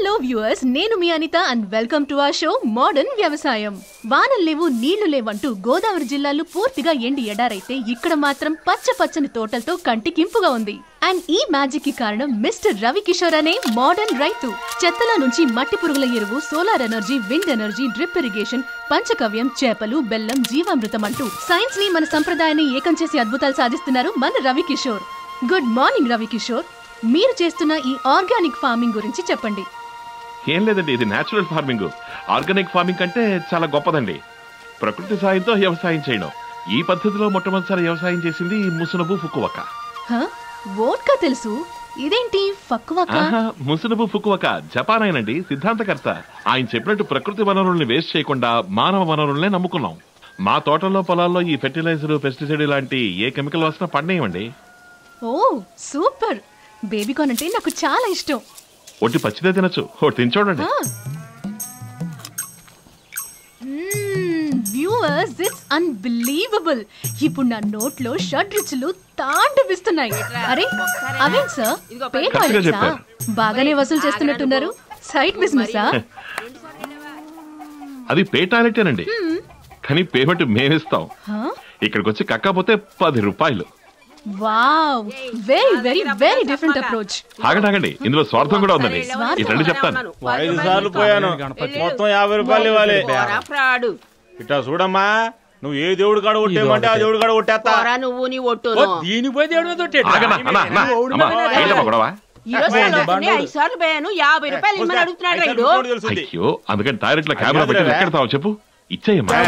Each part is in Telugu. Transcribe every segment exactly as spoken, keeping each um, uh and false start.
హలో వ్యూవర్స్, నేను మీ Anitha and welcome to our show modern వ్యవసాయం. వానలు లేవు నీళ్లు లేవంటూ గోదావరి జిల్లాలో పూర్తిగా ఎండి ఎడారైతే ఇక్కడ మాత్రం పచ్చ పచ్చని తోటలతో కంటికింపుగా ఉంది. అండ్ ఈ మ్యాజిక్ కి కారణం మిస్టర్ రవి కిషోర్ అనే మోడర్న్ రైతు. చెత్తల నుంచి మట్టి పురుగుల ఎరువు, solar energy, wind energy, drip irrigation, పంచకవ్యం, చేపలు, బెల్లం, జీవామృతం అంటూ సైన్స్ ని మన సంప్రదాయాన్ని ఏకం చేసి అద్భుతాలు సాధిస్తున్నారు మన రవి కిషోర్. గుడ్ మార్నింగ్ రవి కిషోర్, మీరు చేస్తున్న ఈ ఆర్గానిక్ ఫార్మింగ్ గురించి చెప్పండి. ఏం లేదండి, ఇది నేచురల్ ఫార్మింగ్. ఆర్గానిక్ ఫార్మింగ్ అంటే చాలా గొప్పదండి. ప్రకృతి సాయంతో వ్యవసాయం చేయడం. ఈ పద్ధతిలో మొట్టమొదటిసారి వ్యవసాయం చేసింది ముసునబు ఫుకువక. వోడ్కా తెలుసు, ఇదేంటి ఫక్కువక? ముసునబు ఫుకువక జపాన్ ఆయనండి, సిద్ధాంతకర్త. ఆయన చెప్పినట్టు ప్రకృతి వనరుల్ని వేస్ట్ చేయకుండా మానవ వనరుల్నే నమ్ముకున్నాం. మా తోటల్లో పొలాల్లో ఈ ఫెర్టిలైజర్, పెస్టిసైడ్ లాంటి ఏ కెమికల్ వాసన పడనేయండి. ఓ సూపర్, బేబీకార్న్ అంటే నాకు చాలా ఇష్టం. ఒట్టి పచ్చిదే తినచ్చు, ఒకటి తిని చూడండి. Viewers, it's unbelievable. ఇప్పుడు నా నోట్లో షడ్ రుచులు తాండవిస్తున్నాయి. అరే అవేం సార్, పే టాయిలెట్సా? బాగానే వసూలు చేస్తున్నట్టున్నారు. సైడ్ బిజినెసా? అది పే టాయిలెటేనండి, కానీ పేమెంట్ మేమిస్తాం. ఇక్కడికి వచ్చి కక్కపోతే పది రూపాయలు. Wow, very very very different approach. ఆగండి ఆగండి, ఇందులో స్వార్థం కూడా ఉందండి. ఇట్లా చెప్తాను. ఐదు సార్లు పోయాను, మొత్తం యాభై రూపాయలు ఇవ్వాలి. ఇట్లా చూడమ్మా, నువ్వు ఏ దేవుడు కాడ కొట్టేమంటే ఆ దేవుడు కాడ కొట్టేస్తా. నువ్వు నీ ఒట్టు దీని పోయి దేవుడు అయ్యో, అందుకని టాయిలెట్ లో కెమెరా పెట్టి ఎక్కడతావు చెప్పు. ఇచ్చేయమ్మా,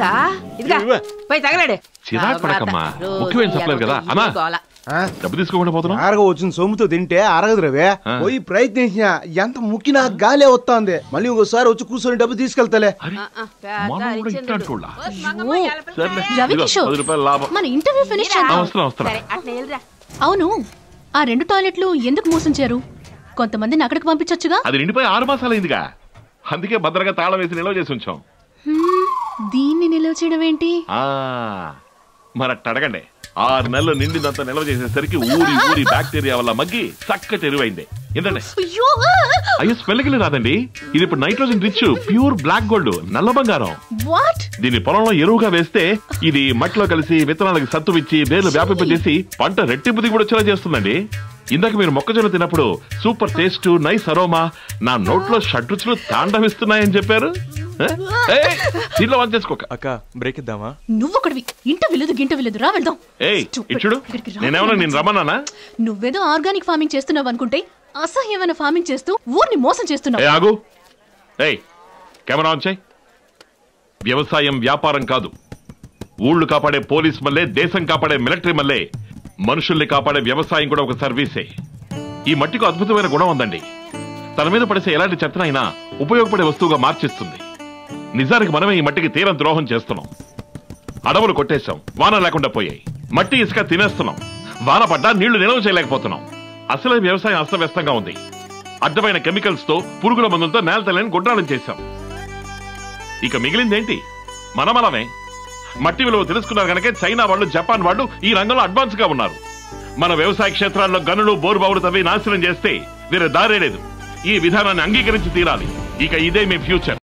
చిరాకు పడకమ్మా, ముఖ్యమైన చెప్పలేదు కదా అన్నా. డబ్బు తీసుకోకుండా పోతున్నా. ఆరగ వచ్చిన సొమ్ముతో తింటే అరగదు రవే. పోయి ప్రయత్నించినా ఎంత ముక్కినా గాలే వస్తుంది. మళ్ళీ ఇంకోసారి వచ్చి కూర్చొని డబ్బు తీసుకెళ్తాలే. మన ఇంటర్వ్యూ ఫినిష్ చేద్దాం. అవును, ఆ రెండు టాయిలెట్లు ఎందుకు మూసించారు? కొంతమందిని అక్కడికి పంపించొచ్చుగా. అది నిండిపోయి ఆరు మాసాలు అయిందిగా, అందుకే భద్రంగా తాళం వేసి నిల్వ చేసి ఉంచాం. దీన్ని నిల్వ చేయడం ఏంటి? మరి అట్ట అడగండి. ఆరు నెలలు నిండిదంతా నిల్వ చేసేసరికి ఊరి ఊరి బ్యాక్టీరియా వల్ల మగ్గి చక్కటి ఎరువైంది. ఏంటంటే అయ్యో, స్మెల్కి రాదండి. ఇది ఇప్పుడు nitrogen rich pure black gold, నల్ల బంగారం. దీన్ని పొలంలో ఎరువుగా వేస్తే ఇది మట్టిలో కలిసి విత్తనాలకు సత్తువిచ్చి వేర్లు వ్యాపింపజేసి పంట రెట్టింపు దిగుబడి వచ్చేలా చేస్తుందండి. ఇందాక మీరు మొక్కజొన్న తిన్నప్పుడు సూపర్ టేస్ట్, నైస్ అరోమా, నా నోట్లో షడ్రుచులు తాండవిస్తున్నాయని చెప్పారు. దీంట్లో వన్ చేసుకోక అక్క, బ్రేక్ ఇద్దామా? నువ్వు ఒకటివి, ఇంట విలుదు గింట విలుదు, రా వెళ్దాం. ఏయ్ ఇచ్చుడు, నేనేమన్నా నేను రమ్మన్నానా? నువ్వేదో ఆర్గానిక్ ఫార్మింగ్ చేస్తున్నావు అనుకుంటే అసహ్యమైన ఫార్మింగ్ చేస్తూ ఊరిని మోసం చేస్తున్నావు. ఆగు, ఏయ్ కెమెరా ఆన్ చేయి. వ్యవసాయం వ్యాపారం కాదు. ఊళ్ళు కాపాడే పోలీస్ మల్లే, దేశం కాపాడే మిలిటరీ మల్లే, మనుషుల్ని కాపాడే వ్యవసాయం కూడా ఒక సర్వీసే. ఈ మట్టికి అద్భుతమైన గుణం ఉందండి. తన మీద పడిసే ఎలాంటి చెత్తనైనా ఉపయోగపడే వస్తువుగా మార్చిస్తుంది. నిజానికి మనమే ఈ మట్టికి తీరం ద్రోహం చేస్తున్నాం. అడవులు కొట్టేశాం, వాన లేకుండా పోయాయి. మట్టి ఇసుక తినేస్తున్నాం, వాన పడ్డా నీళ్లు నిల్వ చేయలేకపోతున్నాం. అసలే వ్యవసాయం అస్తవ్యస్తంగా ఉంది. అడ్డమైన కెమికల్స్ తో, పురుగుల మందులతో నేల తల్లిని గుడ్రాలం చేశాం. ఇక మిగిలిందేంటి? మనమలమే. మట్టి విలువ తెలుసుకున్నారు కనుక చైనా వాళ్ళు, జపాన్ వాళ్ళు ఈ రంగంలో అడ్వాన్స్ గా ఉన్నారు. మన వ్యవసాయ క్షేత్రాల్లో గనులు, బోరుబావులు తవ్వి నాశనం చేస్తే వేరే దారే లేదు. ఈ విధానాన్ని అంగీకరించి తీరాలి. ఇక ఇదే మీ ఫ్యూచర్.